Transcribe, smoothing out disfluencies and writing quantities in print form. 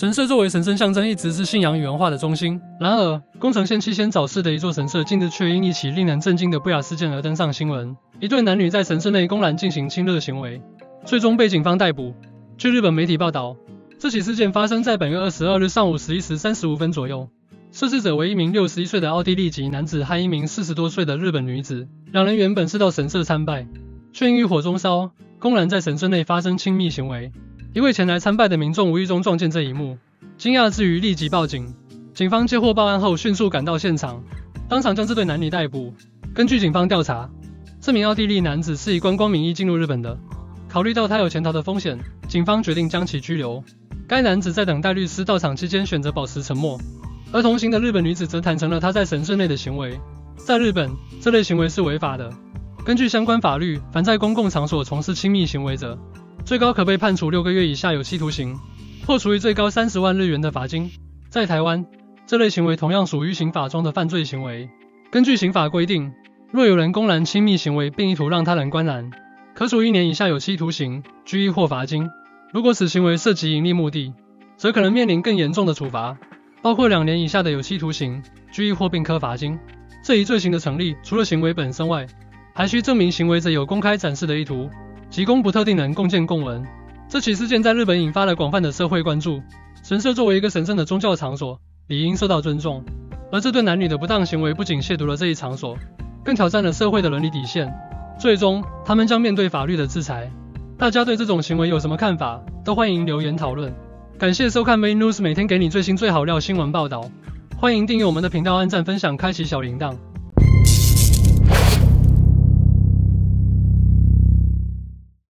神社作为神圣象征，一直是信仰与文化的中心。然而，宫城县七仙早市的一座神社，近日却因一起令人震惊的不雅事件而登上新闻。一对男女在神社内公然进行亲热行为，最终被警方逮捕。据日本媒体报道，这起事件发生在本月22日上午11时35分左右。涉事者为一名61岁的奥地利籍男子和一名40多岁的日本女子，两人原本是到神社参拜，却因欲火中烧，公然在神社内发生亲密行为。一位前来参拜的民众无意中撞见这一幕，惊讶之余立即报警。警方接获报案后迅速赶到现场，当场将这对男女逮捕。根据警方调查，这名奥地利男子是以观光名义进入日本的，考虑到他有潜逃的风险，警方决定将其拘留。该男子在等待律师到场期间选择保持沉默，而同行的日本女子则坦诚了她在神社内的行为。在日本，这类行为是违法的。根据相关法律，凡在公共场所从事亲密行为者，最高可被判处6个月以下有期徒刑，或处以最高30万日元的罚金。在台湾，这类行为同样属于刑法中的犯罪行为。根据刑法规定，若有人公然亲密行为并意图让他人观然，可处1年以下有期徒刑、拘役或罚金。如果此行为涉及营利目的，则可能面临更严重的处罚，包括2年以下的有期徒刑、拘役或并科罚金。这一罪行的成立，除了行为本身外，还需证明行为者有公开展示的意图，即供不特定人共见共闻。这起事件在日本引发了广泛的社会关注。神社作为一个神圣的宗教场所，理应受到尊重。而这对男女的不当行为不仅亵渎了这一场所，更挑战了社会的伦理底线。最终，他们将面对法律的制裁。大家对这种行为有什么看法？都欢迎留言讨论。感谢收看 Main News， 每天给你最新最好料新闻报道。欢迎订阅我们的频道，按赞分享，开启小铃铛。